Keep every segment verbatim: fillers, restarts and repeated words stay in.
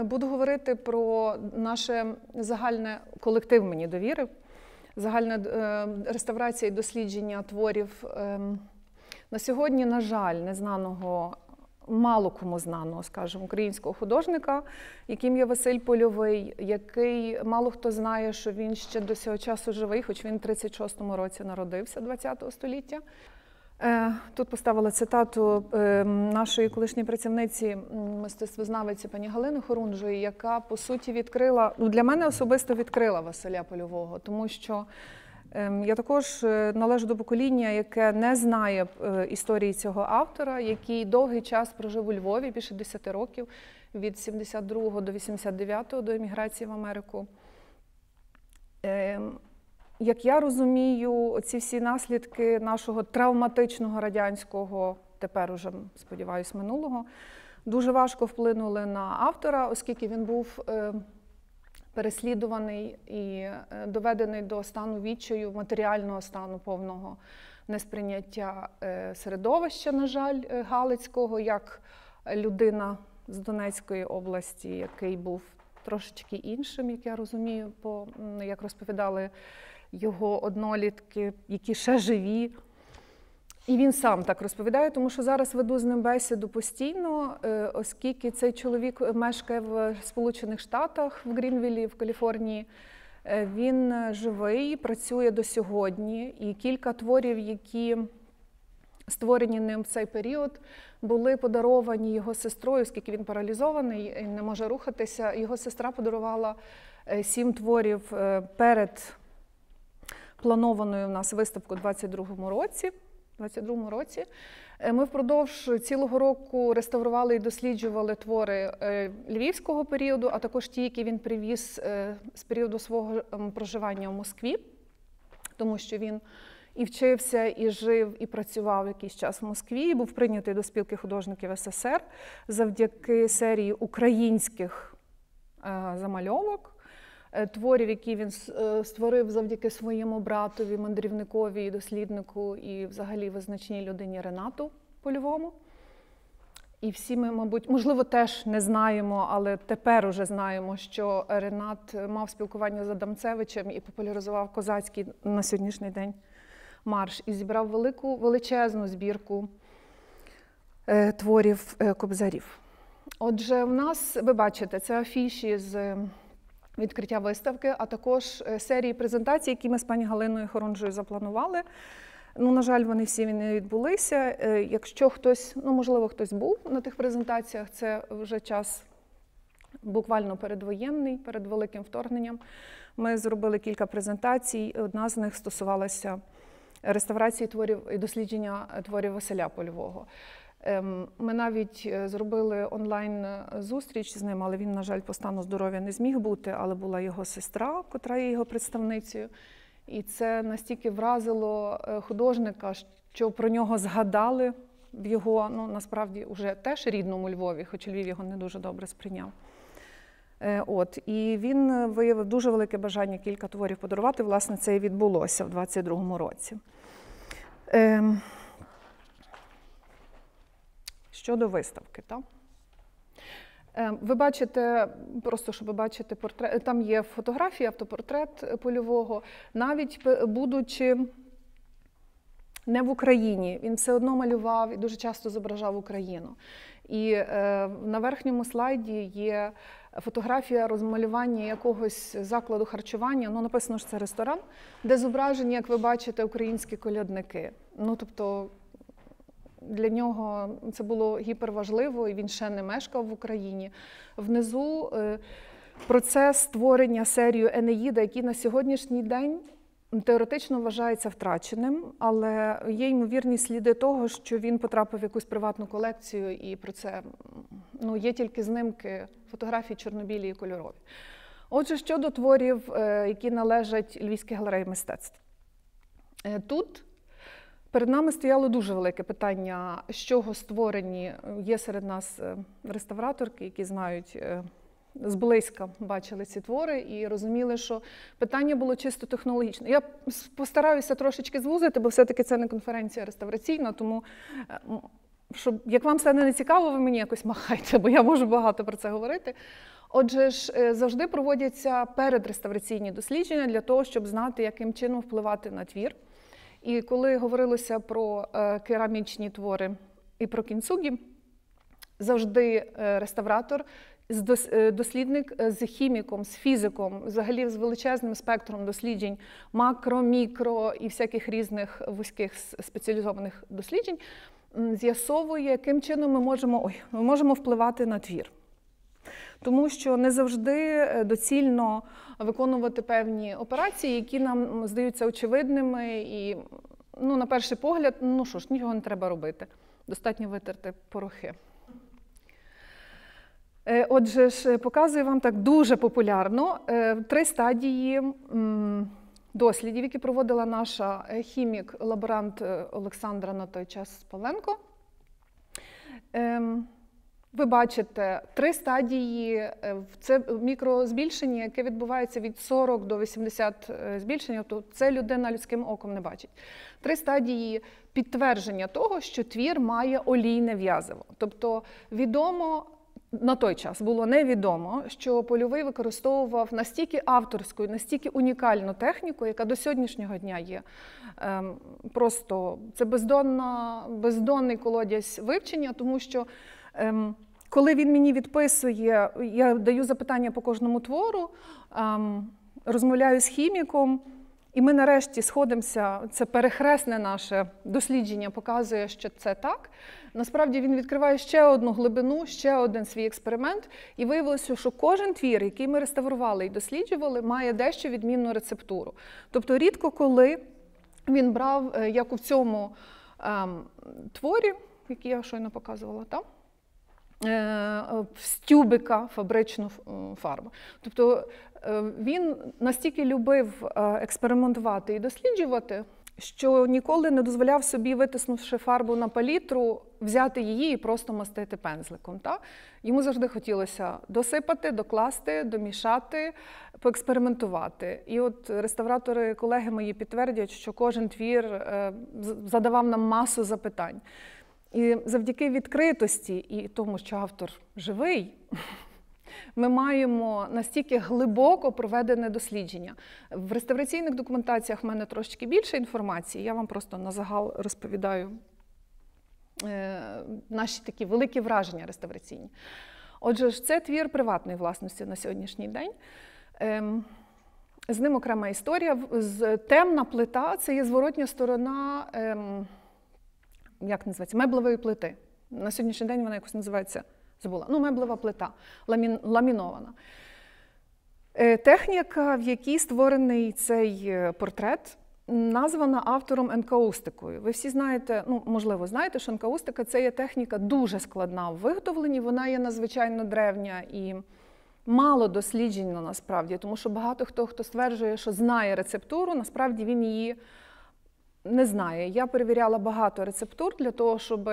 буду говорити про наше загальне колектив мені довірив, загальна реставрація і дослідження творів на сьогодні, на жаль, незнаного, мало кому знаного, скажімо, українського художника, яким є Василь Польовий, який мало хто знає, що він ще до цього часу живий, хоч він в тридцять шостому році народився, ХХ століття. Тут поставила цитату нашої колишньої працівниці, мистецтвознавиці пані Галини Хорунжої, яка, по суті, відкрила, ну, для мене особисто відкрила Василя Польового, тому що я також належу до покоління, яке не знає історії цього автора, який довгий час прожив у Львові, більше десяти років, від сімдесят другого до вісімдесят дев'ятого, до еміграції в Америку. Як я розумію, ці всі наслідки нашого травматичного радянського, тепер уже, сподіваюсь, минулого, дуже важко вплинули на автора, оскільки він був переслідуваний і доведений до стану відчаю, матеріального стану повного несприйняття середовища, на жаль, галицького, як людина з Донецької області, який був трошечки іншим, як я розумію, по, як розповідали його однолітки, які ще живі. І він сам так розповідає, тому що зараз веду з ним бесіду постійно, оскільки цей чоловік мешкає в Сполучених Штатах, в Грінвіллі, в Каліфорнії. Він живий, працює до сьогодні, і кілька творів, які створені ним в цей період, були подаровані його сестрою, оскільки він паралізований і не може рухатися. Його сестра подарувала сім творів перед планованою в нас виставкою у двадцять другому році. двадцять другому році. Ми впродовж цілого року реставрували і досліджували твори львівського періоду, а також ті, які він привіз з періоду свого проживання в Москві, тому що він і вчився, і жив, і працював якийсь час в Москві, і був прийнятий до спілки художників СССР завдяки серії українських замальовок, творів, які він створив завдяки своєму братові, мандрівникові, досліднику і взагалі визначній людині Ренату Польовому. І всі ми, мабуть, можливо, теж не знаємо, але тепер уже знаємо, що Ренат мав спілкування з Адамцевичем і популяризував козацький на сьогоднішній день марш. І зібрав велику, величезну збірку е, творів е, кобзарів. Отже, в нас, ви бачите, це афіші з відкриття виставки, а також серії презентацій, які ми з пані Галиною Хорунжою запланували. Ну, на жаль, вони всі не відбулися. Якщо хтось, ну, можливо, хтось був на тих презентаціях, це вже час буквально передвоєнний, перед великим вторгненням. Ми зробили кілька презентацій. Одна з них стосувалася реставрації творів і дослідження творів Василя Польового. Ми навіть зробили онлайн-зустріч з ним, але він, на жаль, по стану здоров'я не зміг бути, але була його сестра, котра є його представницею. І це настільки вразило художника, що про нього згадали в його, ну, насправді, уже теж рідному Львові, хоч Львів його не дуже добре сприйняв. От. І він виявив дуже велике бажання кілька творів подарувати. Власне, це і відбулося в двадцять другому році. Щодо виставки, так? Ви бачите, просто щоб бачити портрет, там є фотографія, автопортрет Польового. Навіть будучи не в Україні, він все одно малював і дуже часто зображав Україну. І на верхньому слайді є фотографія розмалювання якогось закладу харчування, ну, написано, що це ресторан, де зображені, як ви бачите, українські колядники. Ну, тобто, для нього це було гіперважливо, і він ще не мешкав в Україні. Внизу процес створення серії «Енеїда», який на сьогоднішній день теоретично вважається втраченим, але є ймовірні сліди того, що він потрапив в якусь приватну колекцію, і про це, ну, є тільки знимки, фотографії чорнобілі і кольорові. Отже, щодо творів, які належать Львівській галереї мистецтв. Тут перед нами стояло дуже велике питання, з чого створені. Є серед нас реставраторки, які знають, зблизька бачили ці твори і розуміли, що питання було чисто технологічне. Я постараюся трошечки звузити, бо все-таки це не конференція реставраційна, тому щоб, як вам стане не цікаво, ви мені якось махайте, бо я можу багато про це говорити. Отже ж, завжди проводяться передреставраційні дослідження для того, щоб знати, яким чином впливати на твір. І коли говорилося про керамічні твори і про кінцугі, завжди реставратор, дослідник з хіміком, з фізиком, взагалі з величезним спектром досліджень, макро, мікро і всяких різних вузьких спеціалізованих досліджень, з'ясовує, яким чином ми можемо, ой, ми можемо впливати на твір. Тому що не завжди доцільно виконувати певні операції, які нам здаються очевидними і, ну, на перший погляд, ну що ж, нічого не треба робити. Достатньо витерти порохи. Отже ж, показую вам так дуже популярно три стадії дослідів, які проводила наша хімік-лаборант Олександра на той час Павленко. Ви бачите три стадії, це мікрозбільшення, яке відбувається від сорока до вісімдесяти збільшення, тобто це людина людським оком не бачить. Три стадії підтвердження того, що твір має олійне в'язиво. Тобто відомо, на той час було невідомо, що Польовий використовував настільки авторську, настільки унікальну техніку, яка до сьогоднішнього дня є. Ем, просто це бездонна, бездонний колодязь вивчення, тому що ем, коли він мені відписує, я даю запитання по кожному твору, ем, розмовляю з хіміком, і ми нарешті сходимося, це перехресне наше дослідження показує, що це так. Насправді він відкриває ще одну глибину, ще один свій експеримент, і виявилося, що кожен твір, який ми реставрували і досліджували, має дещо відмінну рецептуру. Тобто рідко коли він брав, як у цьому ем, творі, який я щойно показувала, там, з тюбика фабричну фарбу. Тобто він настільки любив експериментувати і досліджувати, що ніколи не дозволяв собі, витиснувши фарбу на палітру, взяти її і просто мастити пензликом. Так? Йому завжди хотілося досипати, докласти, домішати, поекспериментувати. І от реставратори, колеги мої підтвердять, що кожен твір задавав нам масу запитань. І завдяки відкритості і тому, що автор живий, ми маємо настільки глибоко проведене дослідження. В реставраційних документаціях в мене трошки більше інформації, я вам просто на загал розповідаю е, наші такі великі враження реставраційні. Отже, ж це твір приватної власності на сьогоднішній день. Е, з ним окрема історія. З, темна плита – це є зворотня сторона, е, як називається, меблевої плити. На сьогоднішній день вона якось називається, забула, ну, меблева плита, ламі, ламінована. Е, техніка, в якій створений цей портрет, названа автором енкаустикою. Ви всі знаєте, ну, можливо, знаєте, що енкаустика – це є техніка дуже складна в виготовленні, вона є надзвичайно древня і мало досліджена насправді, тому що багато хто, хто стверджує, що знає рецептуру, насправді він її не знає. Я перевіряла багато рецептур для того, щоб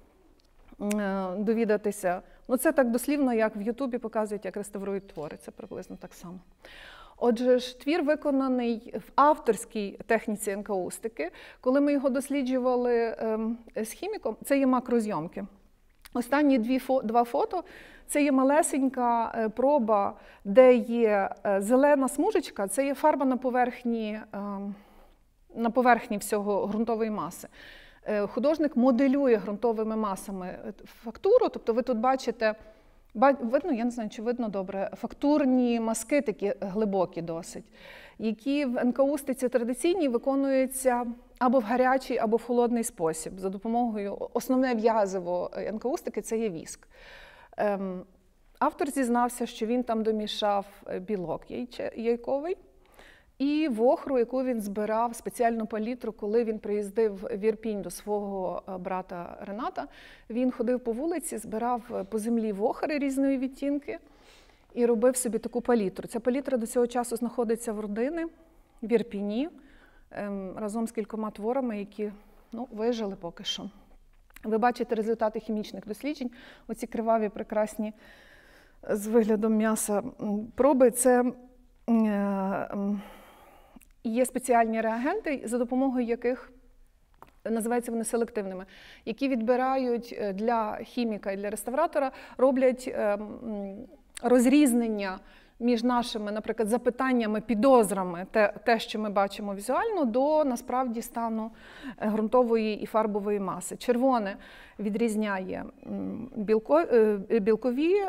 довідатися. Ну, це так дослівно, як в Ютубі показують, як реставрують твори. Це приблизно так само. Отже, ж твір виконаний в авторській техніці енкаустики. Коли ми його досліджували ем, з хіміком, це є макрозйомки. Останні дві фо, два фото – це є малесенька е, проба, де є е, зелена смужечка, це є фарба на поверхні, е, на поверхні всього ґрунтової маси. Е, художник моделює ґрунтовими масами фактуру, тобто ви тут бачите, видно, я не знаю, чи видно добре, фактурні мазки такі глибокі досить, які в енкаустиці традиційній виконуються або в гарячий, або в холодний спосіб. За допомогою, основне в'язиво енкаустики – це є віск. Ем, автор зізнався, що він там домішав білок яйковий і вохру, яку він збирав, спеціальну палітру, коли він приїздив в Ірпінь до свого брата Рената. Він ходив по вулиці, збирав по землі вохри різної відтінки і робив собі таку палітру. Ця палітра до цього часу знаходиться в родини, в Ірпіні, ем, разом з кількома творами, які, ну, вижили поки що. Ви бачите результати хімічних досліджень. Оці криваві, прекрасні, з виглядом м'яса проби. Це е, є спеціальні реагенти, за допомогою яких, називаються вони селективними, які відбирають для хіміка і для реставратора, роблять е, розрізнення між нашими, наприклад, запитаннями, підозрами, те, те, що ми бачимо візуально, до, насправді, стану ґрунтової і фарбової маси. Червоне відрізняє білко, білкові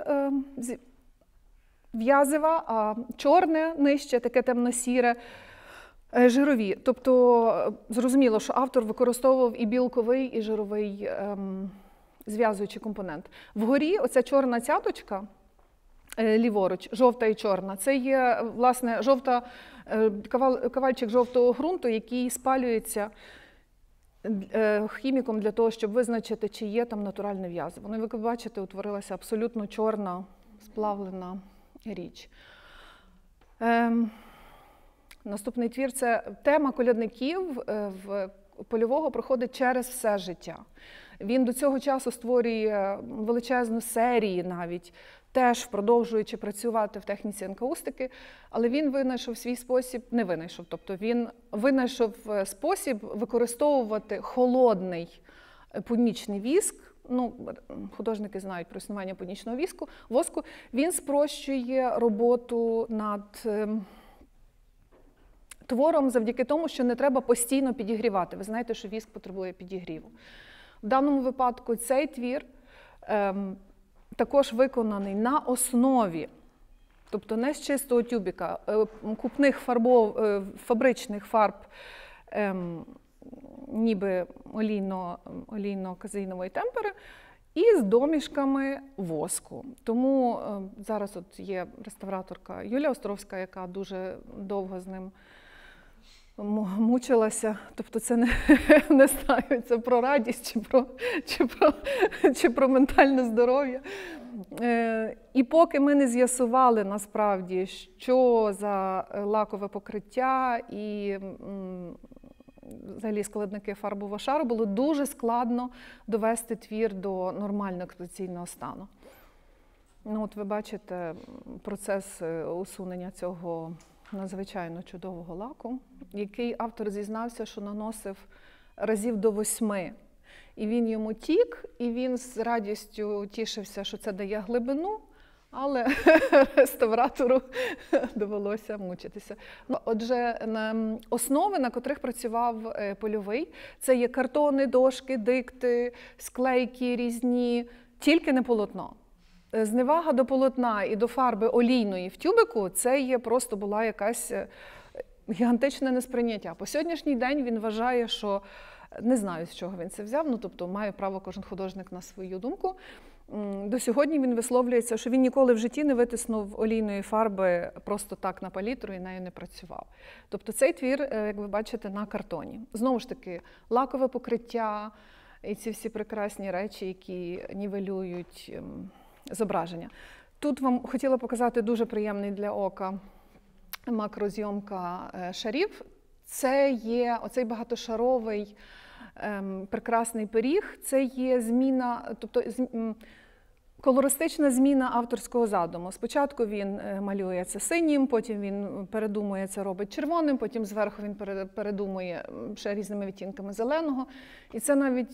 в'язива, а чорне, нижче, таке темно-сіре, жирові. Тобто, зрозуміло, що автор використовував і білковий, і жировий ем, зв'язуючий компонент. Вгорі оця чорна цяточка, ліворуч, жовта і чорна, це є, власне, жовта, кавальчик жовтого ґрунту, який спалюється хіміком для того, щоб визначити, чи є там натуральне в'язиво. Ну, як ви бачите, утворилася абсолютно чорна, сплавлена річ. Ем, наступний твір – це тема колядників в Польового проходить через все життя. Він до цього часу створює величезну серію навіть, теж продовжуючи працювати в техніці енкаустики, але він винайшов свій спосіб, не винайшов, тобто він винайшов спосіб використовувати холодний пунічний віск. Ну, художники знають про існування пунічного віску, воску. Він спрощує роботу над твором завдяки тому, що не треба постійно підігрівати. Ви знаєте, що віск потребує підігріву. В даному випадку цей твір ем, також виконаний на основі, тобто не з чистого тюбіка, е, купних фарбов, е, фабричних фарб, е, ніби олійно, олійно-казеїнової темпери, і з домішками воску. Тому е, зараз от є реставраторка Юлія Островська, яка дуже довго з ним мучилася, тобто це не, не знаю, це про радість чи про, чи про, чи про ментальне здоров'я. Е, і поки ми не з'ясували насправді, що за лакове покриття і м, взагалі складники фарбового шару, було дуже складно довести твір до нормального експлуатаційного стану. Ну, от ви бачите процес усунення цього надзвичайно чудового лаку, який автор зізнався, що наносив разів до восьми. І він йому тік, і він з радістю тішився, що це дає глибину, але реставратору довелося мучитися. Отже, основи, на котрих працював Польовий, це є картони, дошки, дикти, склейки різні, тільки не полотно. Зневага до полотна і до фарби олійної в тюбику – це є просто була якась гігантичне несприйняття. По сьогоднішній день він вважає, що, не знаю, з чого він це взяв, ну, тобто має право кожен художник на свою думку. До сьогодні він висловлюється, що він ніколи в житті не витиснув олійної фарби просто так на палітру і нею не працював. Тобто цей твір, як ви бачите, на картоні. Знову ж таки, лакове покриття і ці всі прекрасні речі, які нівелюють зображення. Тут вам хотіла показати дуже приємний для ока макрозйомка шарів. Це є оцей багатошаровий ем, прекрасний пиріг, це є зміна, тобто колористична зміна авторського задуму. Спочатку він малює це синім, потім він передумує це, робить червоним, потім зверху він передумує ще різними відтінками зеленого. І це навіть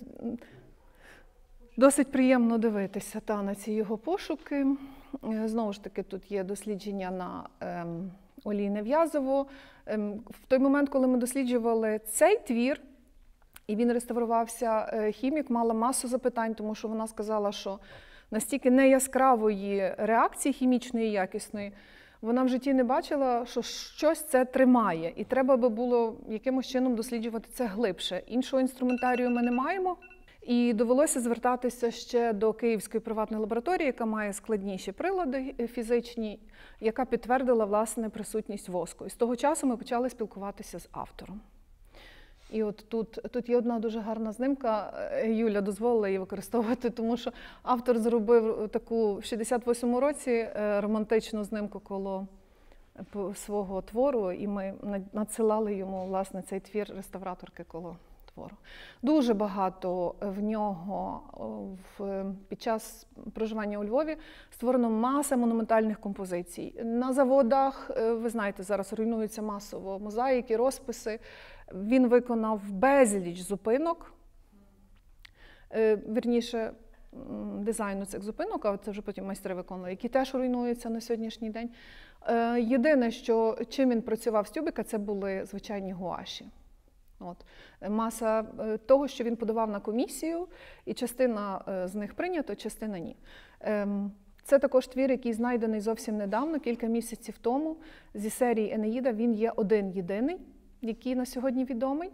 досить приємно дивитися та, на ці його пошуки. Знову ж таки, тут є дослідження на ем, олійне в'язово. Ем, в той момент, коли ми досліджували цей твір, і він реставрувався, хімік мала масу запитань, тому що вона сказала, що настільки неяскравої реакції хімічної, якісної, вона в житті не бачила, що щось це тримає. І треба би було якимось чином досліджувати це глибше. Іншого інструментарію ми не маємо. І довелося звертатися ще до Київської приватної лабораторії, яка має складніші прилади фізичні, яка підтвердила, власне, присутність воску. І з того часу ми почали спілкуватися з автором. І от тут, тут є одна дуже гарна знимка, Юля дозволила її використовувати, тому що автор зробив таку в шістдесят восьмому році романтичну знимку коло свого твору, і ми надсилали йому, власне, цей твір реставраторки коло твору. Дуже багато в нього в, під час проживання у Львові створено маса монументальних композицій. На заводах, ви знаєте, зараз руйнуються масово мозаїки, розписи. Він виконав безліч зупинок, вірніше, дизайну цих зупинок, а це вже потім майстри виконували, які теж руйнуються на сьогоднішній день. Єдине, що чим він працював з Тюбика, це були звичайні гуаші. От. Маса того, що він подавав на комісію, і частина з них прийнято, частина ні. Це також твір, який знайдений зовсім недавно, кілька місяців тому, зі серії «Енеїда». Він є один-єдиний, який на сьогодні відомий.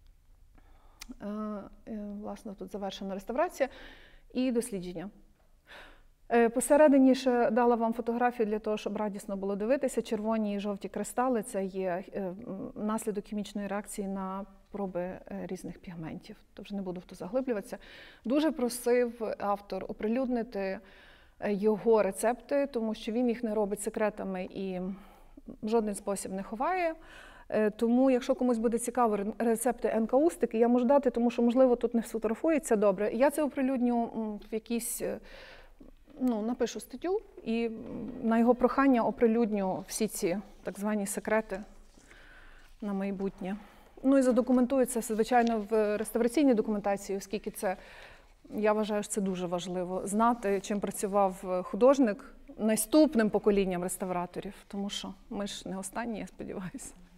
Власне, тут завершена реставрація і дослідження. Посередині ще дала вам фотографію для того, щоб радісно було дивитися. Червоні і жовті кристали – це є наслідок хімічної реакції на проби різних пігментів. Тож не буду в то заглиблюватися. Дуже просив автор оприлюднити його рецепти, тому що він їх не робить секретами і в жоден спосіб не ховає. Тому, якщо комусь буде цікаво рецепти енкаустики, я можу дати, тому що, можливо, тут не сфотографується добре. Я це оприлюдню в якійсь, ну, напишу статтю і на його прохання оприлюдню всі ці так звані секрети на майбутнє. Ну і задокументую це, звичайно, в реставраційній документації, оскільки це, я вважаю, що це дуже важливо, знати, чим працював художник наступним поколінням реставраторів, тому що ми ж не останні, я сподіваюся.